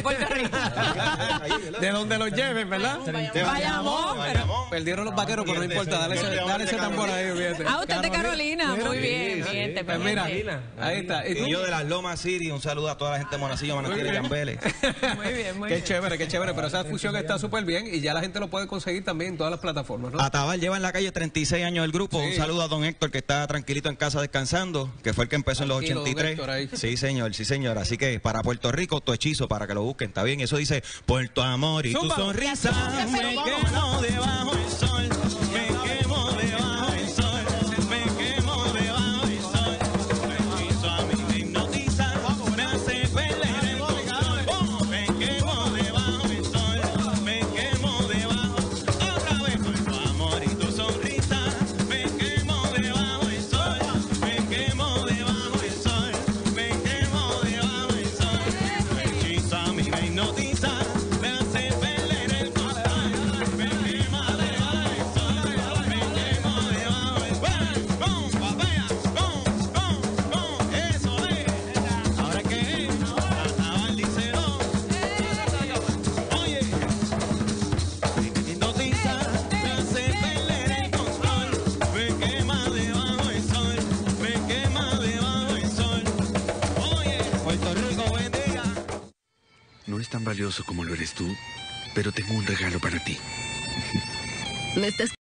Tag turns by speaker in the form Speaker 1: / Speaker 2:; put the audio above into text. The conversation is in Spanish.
Speaker 1: Puerto Rico.
Speaker 2: De donde los lleven, ¿verdad?
Speaker 1: Bayamón, pero...
Speaker 2: Perdieron los vaqueros, pero no importa, dale ese tambor ahí, fíjate.
Speaker 1: Ah, usted es de Carolina, muy bien, bien,
Speaker 2: Pues mira, ahí está.
Speaker 3: Y yo de las Lomas City, un saludo a toda la gente de Monacillo, Manatí y Yambeles.
Speaker 1: Muy bien, muy
Speaker 2: Qué
Speaker 1: bien.
Speaker 2: chévere, pero esa fusión está súper bien y ya la gente lo puede conseguir también en todas las plataformas, ¿no?
Speaker 3: Atabal lleva en la calle 36 años el grupo.
Speaker 2: Sí.
Speaker 3: Un saludo a don Héctor, que está tranquilito en casa descansando, que fue el que empezó en los
Speaker 2: Tranquilo, don
Speaker 3: 83.
Speaker 2: Héctor, ahí.
Speaker 3: Sí, señor, sí, señor. Así que para Puerto Rico, tu hechizo, para que lo busquen, ¿está bien? Eso dice, por tu amor y tu
Speaker 2: Zumba.
Speaker 3: sonrisa, me quemo debajo del sol, me quemo debajo del sol, me quemo debajo del sol. Tu hechizo a mí me hipnotiza, me hace perder el control. Me quemo debajo del sol, me quemo debajo. Otra vez, por tu amor y tu sonrisa, me quemo debajo del sol, me quemo debajo del sol, me quemo debajo del sol. Tu hechizo a mí me hipnotiza, me hace perder el control. Me quema debajo del sol, me quemo debajo del sol. ¡Con papaya! ¡Con! ¡Eso es! ¿Ahora qué es? Atabal dice no. Oye, me hipnotiza, me hace perder el control. Me quema debajo del sol, me quema debajo del sol. Oye, Puerto Rico, buen día.
Speaker 4: No es tan valioso como lo eres tú, pero tengo un regalo para ti.
Speaker 5: ¿Me estás